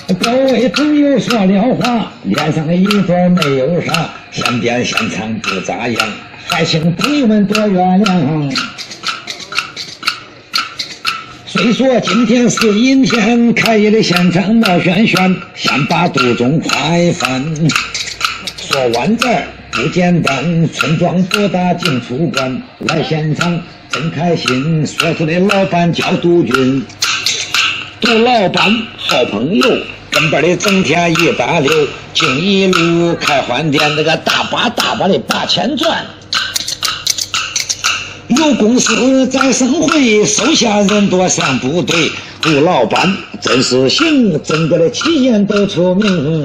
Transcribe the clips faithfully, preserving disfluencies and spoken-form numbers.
各位朋友说了话，脸上的一段没有啥，身边现场不咋样，还请朋友们多原谅。虽说今天是阴天，开业的现场闹轩轩，先把肚中快饭。说完这儿不简单，村庄不大进出关，来现场真开心。说出的老板叫杜军，杜老板好朋友，跟班的整天一大溜，经一路开饭店，那个大把大把的把钱赚。有公司在省会，手下人多上部队，杜老板真是行，整个的企业都出名。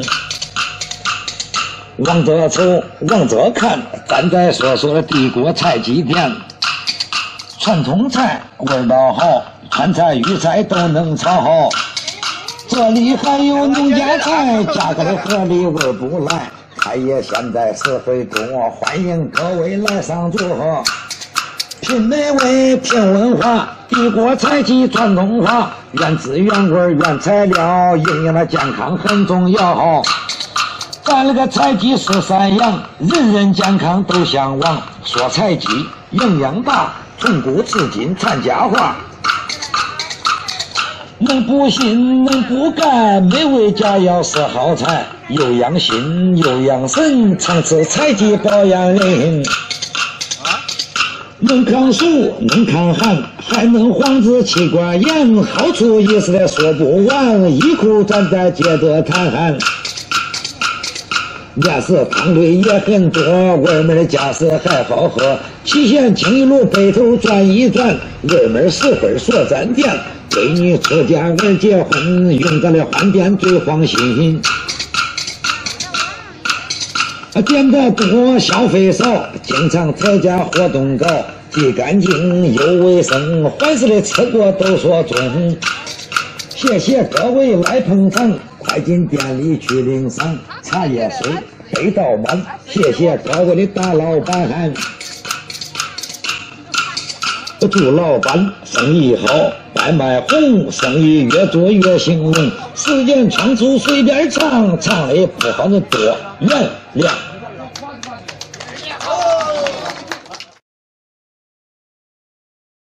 往这瞅，往这看，咱再说说帝国菜鸡店，传统菜味道好，川菜粤菜都能炒好。这里还有农家菜，价格的合理味不赖。开业现在是非多，欢迎各位来上桌。品美味，品文化，帝国菜鸡传统化，原汁原味原材料，营养的健康很重要。咱那个菜鸡是三样，人人健康都向往。说菜鸡营养大，从古至今传佳话。能不信能不干，美味佳肴是好菜，又养心又养神，常吃菜鸡保养人。能抗暑能抗寒，还能防治气管炎，好处一时的说不完，一口咱再接着谈。面食汤类也很多，味门的家事还好喝。期限经一路北头转一转，味门十分说咱店，给你出家儿结婚，用咱的饭店最放心。店的多，消费少，经常特价活动高，既干净又卫生，凡是的吃过都说中。谢谢各位来捧场，快进店里去领赏，茶叶水杯倒满，谢谢各位的大老板。祝老板生意好，白卖红，生意越做越兴隆，时间长处随便唱，唱的不好的多原谅。